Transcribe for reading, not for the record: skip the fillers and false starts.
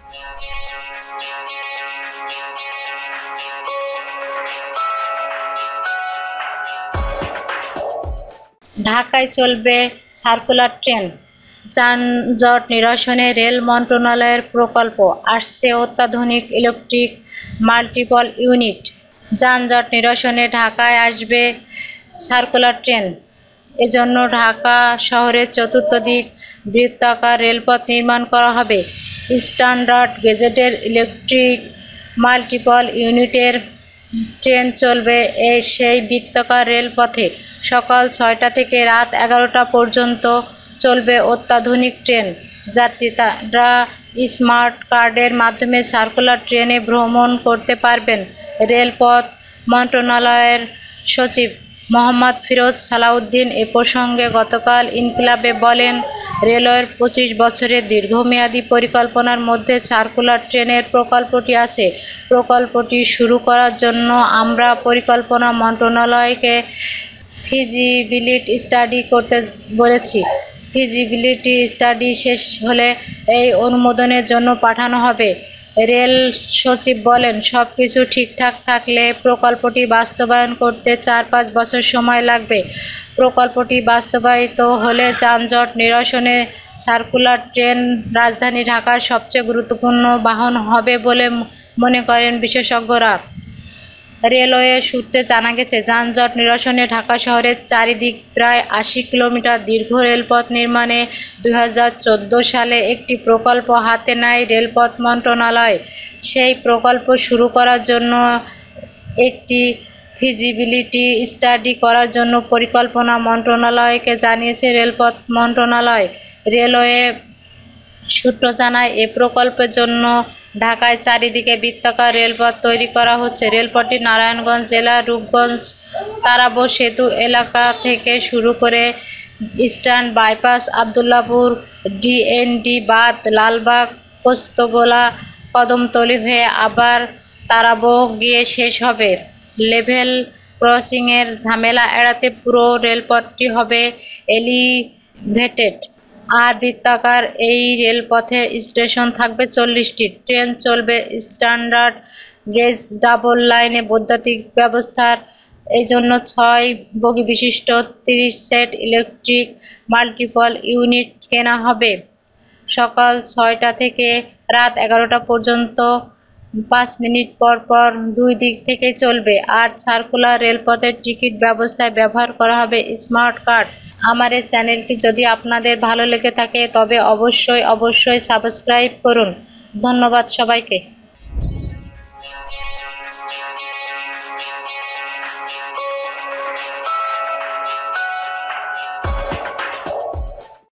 ঢাকায় চলবে circular train, যানজট নিরসনে রেল মন্ত্রণালয়ের প্রকল্প। আসছে অত্যাধুনিক ইলেকট্রিক মাল্টিপল ইউনিট। যানজট নিরসনে ঢাকায় আসবে সার্কুলার ট্রেন। এজন্য ঢাকা শহরের চতুর্দিক বৃত্তাকার রেলপথ নির্মাণ করা হবে। স্ট্যান্ডার্ড গেজেটের ইলেকট্রিক মাল্টিপল ইউনিটের ট্রেন চলবে সেই বৃত্তাকার রেলপথে। সকাল 6টা থেকে রাত 11টা পর্যন্ত চলবে অত্যাধুনিক ট্রেন। যাত্রীরা স্মার্ট কার্ডের মাধ্যমে সার্কুলার ট্রেনে ভ্রমণ করতে পারবেন। রেলপথ মন্ত্রণালয়ের সচিব মোহাম্মদ ফিরোজ সালাউদ্দিন এ প্রসঙ্গে গতকাল ইনকিলাবে বলেন, রেলওয়ের 25 বছরের দীর্ঘমেয়াদী পরিকল্পনার মধ্যে সার্কুলার ট্রেনের প্রকল্পটি আছে। প্রকল্পটি শুরু করার জন্য আমরা পরিকল্পনা মন্ত্রণালয়কে ফিজিবিলিটি স্টাডি করতে বলেছি। ফিজিবিলিটি স্টাডি শেষ হলে এই অনুমোদনের জন্য পাঠানো হবে। রেল সচিব বলেন, সবকিছু ঠিকঠাক থাকলে প্রকল্পটি বাস্তবায়ন করতে 4-5 বছর সময় লাগবে। প্রকল্পটি বাস্তবায়িত হলে যানজট নিরসনে সার্কুলার ট্রেন রাজধানী ঢাকার সবচেয়ে গুরুত্বপূর্ণ বাহন হবে বলে মনে করেন বিশেষজ্ঞরা। রেলওয়ে সূত্রে জানা গেছে, যানজট নিরসনে ঢাকা শহরের চারিদিক প্রায় 80 কিলোমিটার দীর্ঘ রেলপথ নির্মাণে 2014 সালে একটি প্রকল্প হাতে নেয় রেলপথ মন্ত্রণালয়। সেই প্রকল্প শুরু করার জন্য একটি ফিজিবিলিটি স্টাডি করার জন্য পরিকল্পনা মন্ত্রণালয়কে জানিয়েছে রেলপথ মন্ত্রণালয়। রেলওয়ে সূত্র জানায়, এ প্রকল্পের জন্য ঢাকায় চারিদিকে বৃত্তাকার রেলপথ তৈরি করা হচ্ছে। রেলপথটি নারায়ণগঞ্জ জেলার রূপগঞ্জ তারাব সেতু এলাকা থেকে শুরু করে ইস্টার্ন বাইপাস, আবদুল্লাহপুর, ডিএনডি বাঁধ, লালবাগ, পোস্তগোলা, কদমতলী হয়ে আবার তারাব গিয়ে শেষ হবে। লেভেল ক্রসিংয়ের ঝামেলা এড়াতে পুরো রেলপথটি হবে এলিভেটেড। আর বৃত্তাকার এই রেলপথে স্টেশন থাকবে 40টি। ট্রেন চলবে স্ট্যান্ডার্ড গেজ ডাবল লাইনে বৈদ্যুতিক ব্যবস্থার। এই জন্য 6 বগি বিশিষ্ট 30 সেট ইলেকট্রিক মাল্টিপল ইউনিট কেনা হবে। সকাল 6টা থেকে রাত 11টা পর্যন্ত 5 মিনিট পর পর 2 দিক থেকে চলবে। আর সার্কুলার রেলপথের টিকিট ব্যবস্থায় ব্যবহার করা হবে স্মার্ট কার্ড। আমার এই চ্যানেলটি যদি আপনাদের ভালো লেগে থাকে তবে অবশ্যই সাবস্ক্রাইব করুন। ধন্যবাদ সবাইকে।